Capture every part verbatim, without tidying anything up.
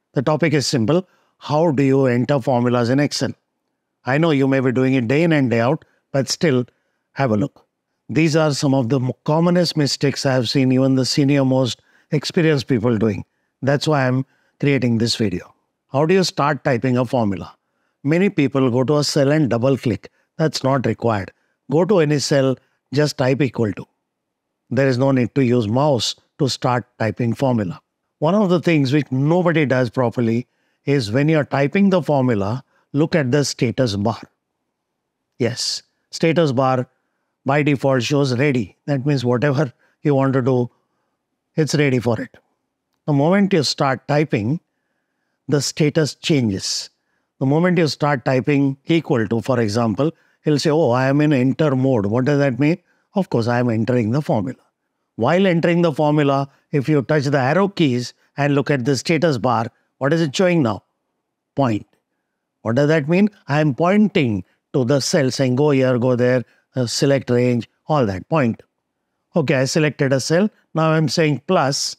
The topic is simple. How do you enter formulas in Excel? I know you may be doing it day in and day out, but still, have a look. These are some of the commonest mistakes I have seen even the senior most experienced people doing. That's why I'm creating this video. How do you start typing a formula? Many people go to a cell and double click. That's not required. Go to any cell, just type equal to. There is no need to use mouse to start typing formula. One of the things which nobody does properly is when you're typing the formula, look at the status bar. Yes, status bar by default shows ready. That means whatever you want to do, it's ready for it. The moment you start typing, the status changes. The moment you start typing equal to, for example, it'll say, oh, I am in enter mode. What does that mean? Of course, I am entering the formula. While entering the formula, if you touch the arrow keys and look at the status bar, what is it showing now? Point. What does that mean? I am pointing to the cell saying go here, go there, uh, select range, all that. Point. Okay, I selected a cell. Now I'm saying plus.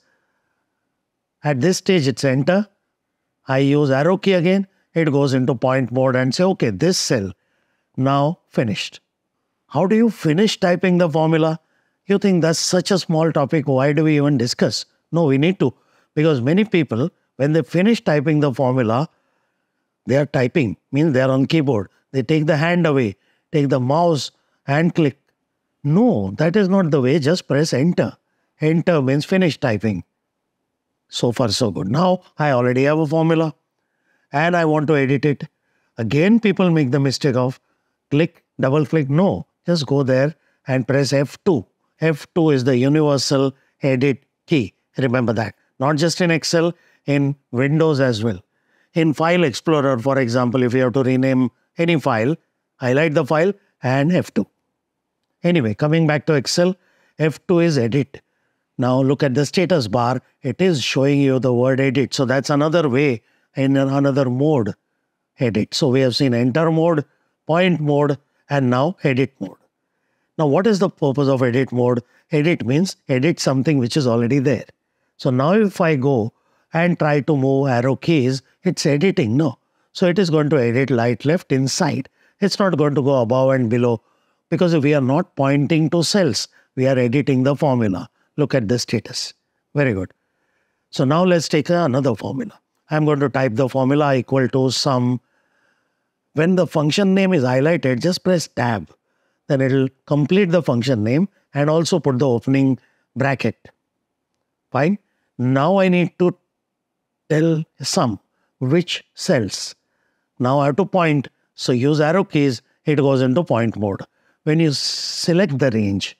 At this stage, it's enter. I use arrow key again. It goes into point mode and say, okay, this cell now finished. How do you finish typing the formula? You think that's such a small topic. Why do we even discuss? No, we need to. Because many people, when they finish typing the formula, they are typing, means they are on keyboard. They take the hand away, take the mouse and click. No, that is not the way. Just press enter. Enter means finish typing. So far, so good. Now, I already have a formula and I want to edit it. Again, people make the mistake of click, double click. No, just go there and press F two. F two is the universal edit key. Remember that. Not just in Excel, in Windows as well. In File Explorer, for example, if you have to rename any file, highlight the file and F two. Anyway, coming back to Excel, F two is edit. Now look at the status bar. It is showing you the word edit. So that's another way, in another mode, edit. So we have seen enter mode, point mode, and now edit mode. Now what is the purpose of edit mode? Edit means edit something which is already there. So now if I go and try to move arrow keys, it's editing, no. So it is going to edit right, left, inside. It's not going to go above and below because we are not pointing to cells. We are editing the formula. Look at the status. Very good. So now let's take another formula. I'm going to type the formula equal to sum. When the function name is highlighted, just press tab. Then it will complete the function name and also put the opening bracket. Fine. Now I need to tell sum, which cells. Now I have to point. So use arrow keys, it goes into point mode. When you select the range,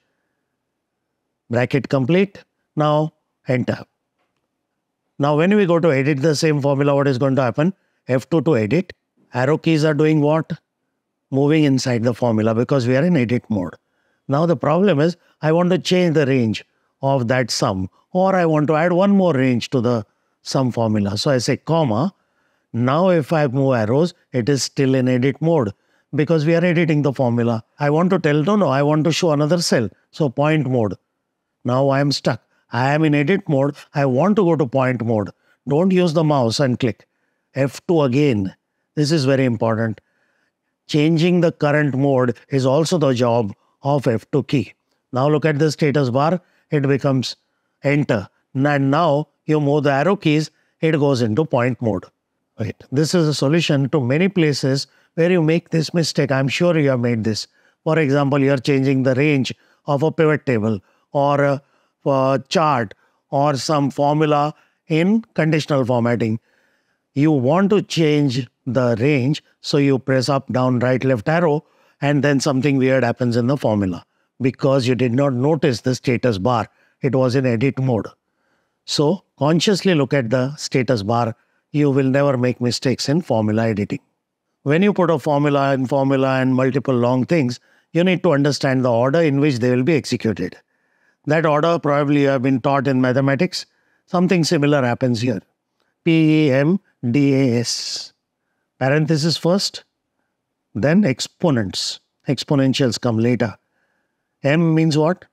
bracket complete, now enter. Now when we go to edit the same formula, what is going to happen? F two to edit. Arrow keys are doing what? Moving inside the formula because we are in edit mode. Now the problem is I want to change the range of that sum, or I want to add one more range to the sum formula. So I say comma. Now if I move arrows, it is still in edit mode because we are editing the formula. I want to tell, no, no, I want to show another cell. So point mode. Now I am stuck. I am in edit mode. I want to go to point mode. Don't use the mouse and click. F two again. This is very important. Changing the current mode is also the job of F two key. Now look at the status bar. It becomes enter. And now you move the arrow keys. It goes into point mode. Right. This is a solution to many places where you make this mistake. I'm sure you have made this. For example, you are changing the range of a pivot table or a, a chart or some formula in conditional formatting. You want to change the range, so you press up, down, right, left arrow, and then something weird happens in the formula because you did not notice the status bar. It was in edit mode. So consciously look at the status bar. You will never make mistakes in formula editing. When you put a formula in formula and multiple long things, you need to understand the order in which they will be executed. That order probably you have been taught in mathematics. Something similar happens here. P E M D A S. Parenthesis first, then exponents. Exponentials come later. M means what?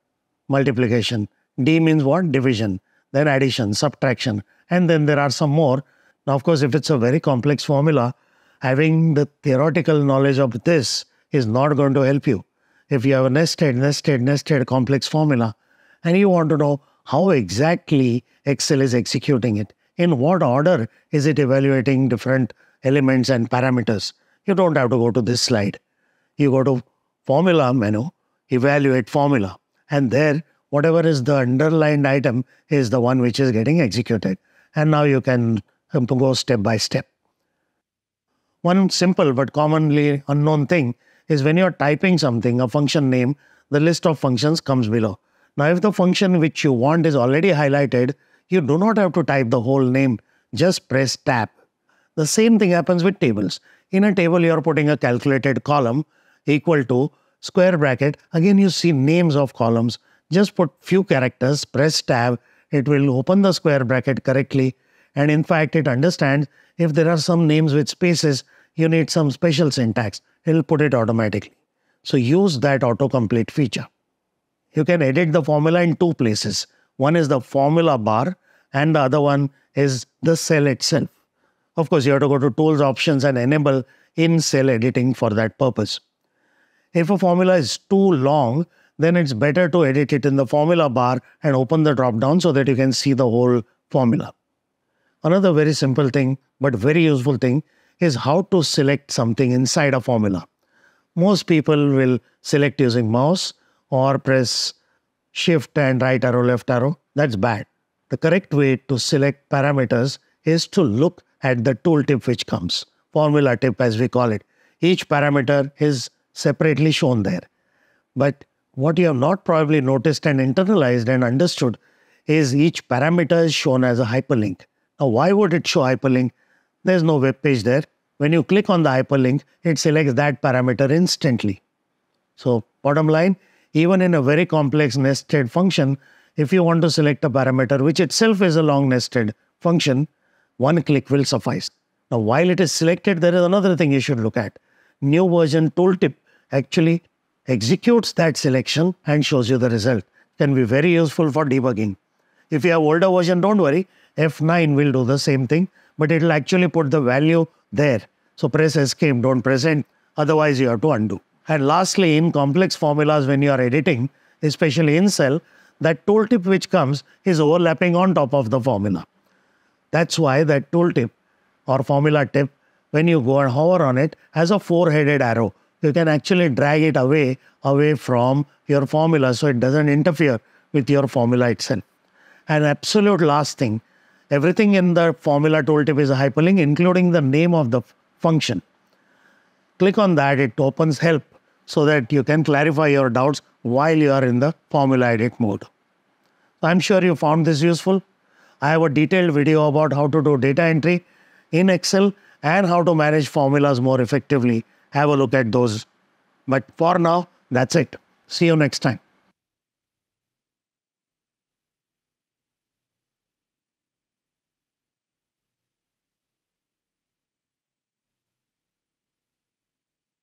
Multiplication. D means what? Division. Then addition, subtraction. And then there are some more. Now, of course, if it's a very complex formula, having the theoretical knowledge of this is not going to help you. If you have a nested, nested, nested complex formula, and you want to know how exactly Excel is executing it, in what order is it evaluating different elements and parameters, you don't have to go to this slide. You go to Formula menu, Evaluate Formula, and there, whatever is the underlined item is the one which is getting executed. And now you can go step by step. One simple but commonly unknown thing is when you're typing something, a function name, the list of functions comes below. Now, if the function which you want is already highlighted, you do not have to type the whole name, just press tab. The same thing happens with tables. In a table, you're putting a calculated column equal to square bracket. Again, you see names of columns. Just put few characters, press tab. It will open the square bracket correctly. And in fact, it understands if there are some names with spaces, you need some special syntax. It will put it automatically. So use that autocomplete feature. You can edit the formula in two places. One is the formula bar and the other one is the cell itself. Of course, you have to go to Tools, Options and enable in cell editing for that purpose. If a formula is too long, then it's better to edit it in the formula bar and open the drop down so that you can see the whole formula. Another very simple thing, but very useful thing, is how to select something inside a formula. Most people will select using mouse or press shift and right arrow, left arrow. That's bad. The correct way to select parameters is to look at the tooltip which comes, formula tip as we call it. Each parameter is separately shown there. But what you have not probably noticed and internalized and understood is each parameter is shown as a hyperlink. Now, why would it show hyperlink? There's no web page there. When you click on the hyperlink, it selects that parameter instantly. So, bottom line, even in a very complex nested function, if you want to select a parameter which itself is a long nested function, one click will suffice. Now, while it is selected, there is another thing you should look at. New version tooltip actually executes that selection and shows you the result. Can be very useful for debugging. If you have older version, don't worry. F nine will do the same thing, but it will actually put the value there. So press escape, don't press enter. Otherwise, you have to undo. And lastly, in complex formulas, when you are editing, especially in cell, that tooltip which comes is overlapping on top of the formula. That's why that tooltip or formula tip, when you go and hover on it, has a four-headed arrow. You can actually drag it away, away from your formula so it doesn't interfere with your formula itself. And absolute last thing, everything in the formula tooltip is a hyperlink, including the name of the function. Click on that, it opens help so that you can clarify your doubts while you are in the formula edit mode. I'm sure you found this useful. I have a detailed video about how to do data entry in Excel and how to manage formulas more effectively. Have a look at those. But for now, that's it. See you next time.